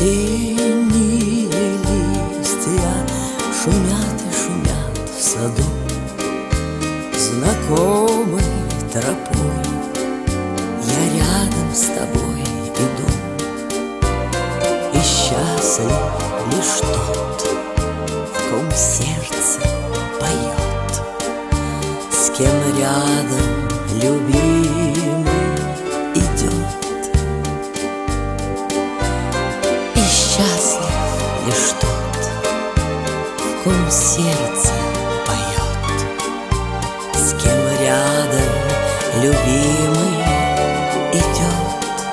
Осенние листья шумят и шумят в саду, знакомой тропой я рядом с тобой иду. И счастлив лишь тот, в ком сердце поет, с кем рядом любимый идет. И счастлив лишь тот, в ком сердце поет, с кем рядом любимый идет.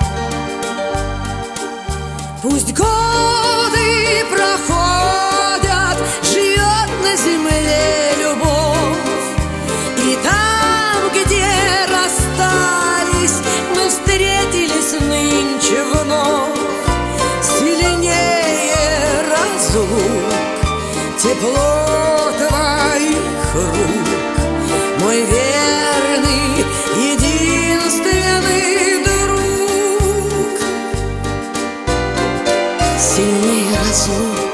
Пусть годы проходят, живет на земле любовь, и там, где расстались, мы встретились нынче вновь. Сильнее разлук тепло твоих рук, мой верный, единственный друг. Сильнее разлук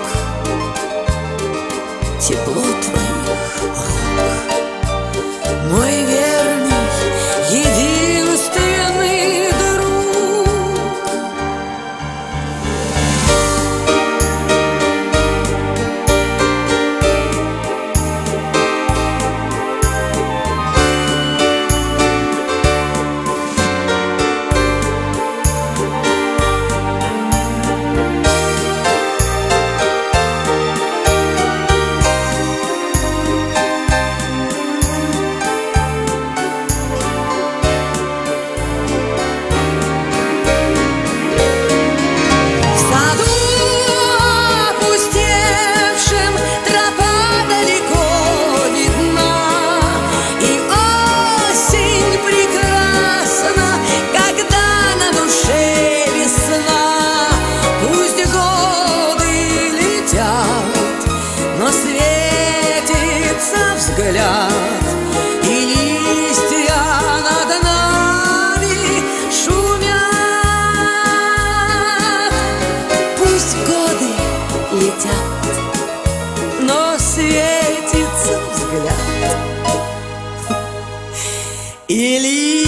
тепло твоих рук, мой верный, единственный друг. Взгляд, и листья над нами шумят. Пусть годы летят, но светится взгляд, и